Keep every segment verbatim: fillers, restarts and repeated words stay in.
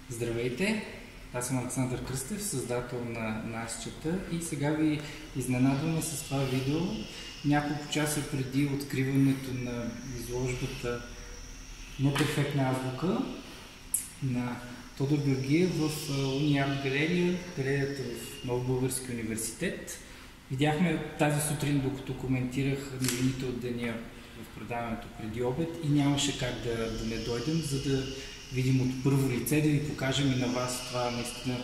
Здравейте! Аз съм Александър Кръстев, създател на Насчета и сега ви изненадваме с това видео. Няколко часа преди откриването на изложбата Неперфектна азбука на Тодор Георгиев в Униарт галерия, галерията в Нов български университет. Видяхме тази сутрин, докато коментирах новините от деня в предаването преди обед и нямаше как да, да не дойдем, за да видим от първо лице, да ви покажем и на вас това наистина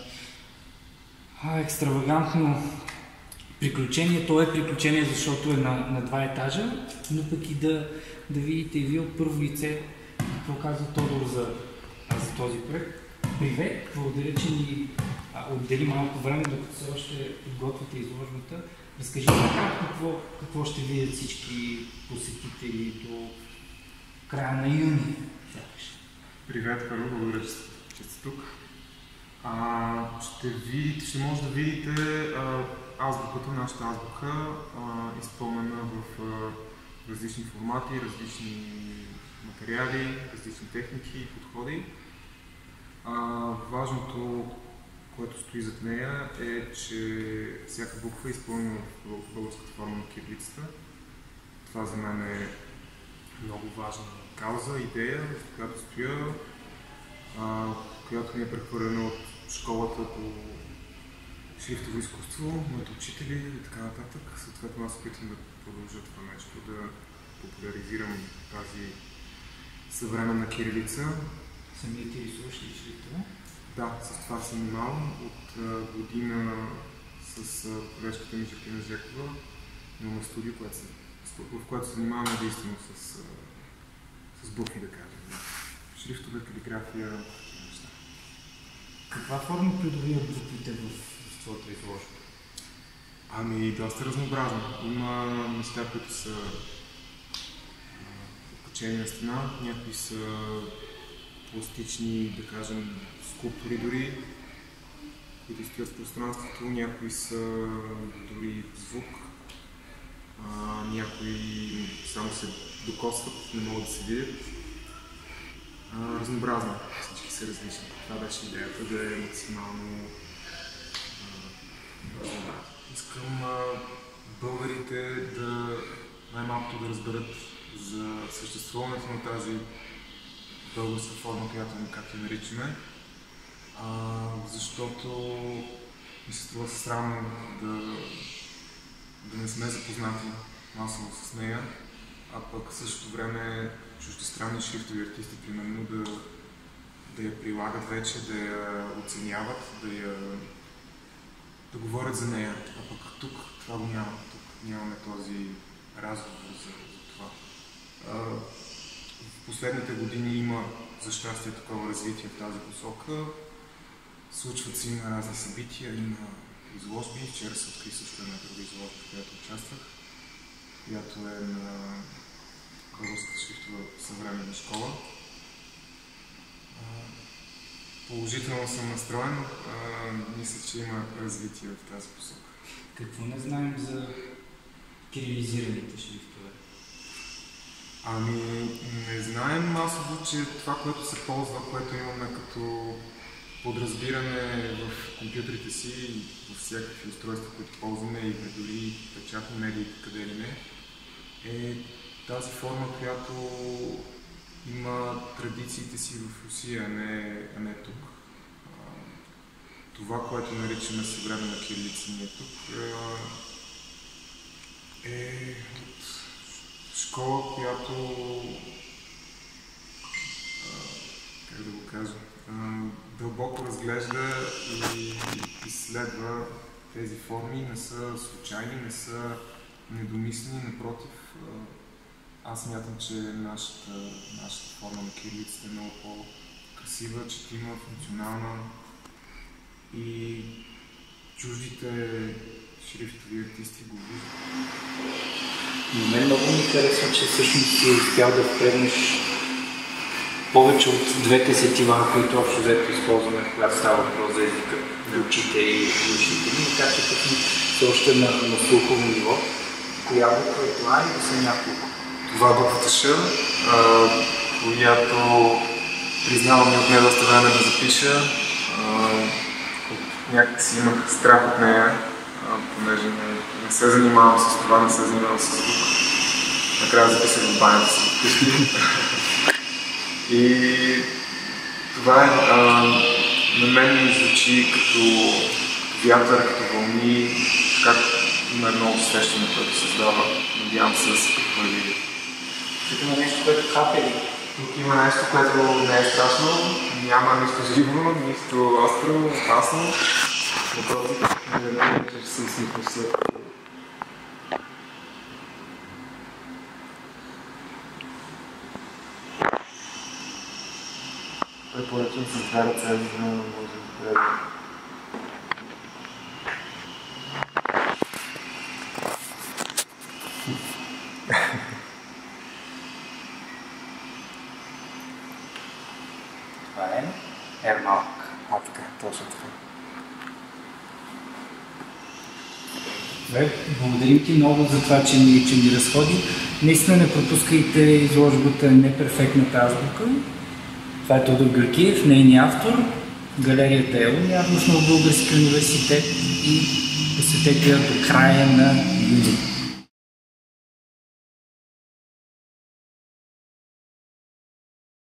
а, екстравагантно приключение. То е приключение, защото е на, на два етажа, но пък и да, да видите и вие от първо лице какво казва Тодор за, за този проект. Привет! Благодаря, че ни отдели малко време, докато все още подготвяте изложбата. Разкажи така какво, какво ще видят всички посетители до края на юни. Привет, първо, благодаря, че сте тук. А, ще, видите, ще може да видите а, азбуката, нашата азбука, а, изпълнена в а, различни формати, различни материали, различни техники и подходи. А, важното, което стои зад нея, е, че всяка буква е изпълнена в българската форма на кирилицата. Това за мен е много важна кауза, идея, в която стоя, а, която ми е прехвърлена от школата по шрифтово изкуство, моите учители и така нататък. Съответно аз опитвам да продължа това нещо, да популяризирам тази съвременна кирилица. Самите рисуваш ли шрифтове? Да, с това се занимавам. От а, година с а, колежката ми Жаклина Жекова имаме студио, което се, в което се занимаваме единствено с, а, с букви, да кажем. Шрифтове, калиграфия, такива неща. Каква форма придобиват буквите в, в твоята изложба? Ами, доста разнообразно. Има неща, които са покачени на стена, някои са пластични, да кажем, скулптури дори, които стоят в пространството, някои са дори звук, а, някои само се докосват, не могат да се видят. А, разнообразно, всички са различни. Това беше идеята, да е максимално разнообразно. Искам а, българите да най-малкото да разберат за съществуването на тази българска форма, която, както я наричаме, а, защото ми се струва срамно да, да не сме запознати масово с нея, а пък в същото време чуждестранни шрифтови артисти, примерно, да, да я прилагат вече, да я оценяват, да, я, да говорят за нея. А пък тук това го няма. Тук нямаме този разговор за, за това. А, в последните години има, за щастие, такова развитие в тази посока. Случват се, има разни събития, има изложби. Вчера се откри също една друга изложба, в която участвах, която е на Българската шрифтова съвременна школа. Положително съм настроен. Мисля, че има развитие в тази посока. Какво не знаем за кирилизираните шрифтове? Ами, не знаем масово, че това, което се ползва, което имаме като подразбиране в компютрите си и във всякакви устройства, които ползваме и дори печатни медии, къде ли не, е тази форма, която има традициите си в Русия, а не, а не тук. Това, което наричаме съвременна кирилица ние тук, е от школа, която, как да го кажа, дълбоко разглежда и изследва тези форми, не са случайни, не са недомислени, напротив. Аз смятам, че нашата, нашата форма на кирилицата е много по-красива, четима, функционална и чуждите шрифтови артисти го виждат. На мен много ми харесва, че всъщност си успял да впрегнеш повече от двете сетива, които общо взето използваме, когато става въпрос за езика на очите и ушите ни, така че пък все още на, на слухово ниво. Коя буква е това и да са няколко? Това буквата Ш, която признавам и от нея доста време да запиша. Някакси имах страх от нея, понеже не, не се занимавам с това, не се занимавам с звук. Накрая записах в банята си вкъщи. И това е, а, на мен ми звучи като вятър, като вълни, как има едно усещане, което създава. Надявам се да се потвърди. Тук има нещо, което хапели. Тук има нещо, което не е страшно, няма нищо живо, нищо остро, опасно. Въпросът е, не знам, че ще се усмихнеш след. Препоръчвам с две ръце, за да може да гледа. Това е Ермалк. А, така, точно така. Добре, благодарим ти много за това, че ни, че ни разходи. Наистина не пропускайте изложбата Неперфектната азбука. Това е Тодор Георгиев, нейният автор. Галерията е явно в Българския университет и посетете я до края на юли.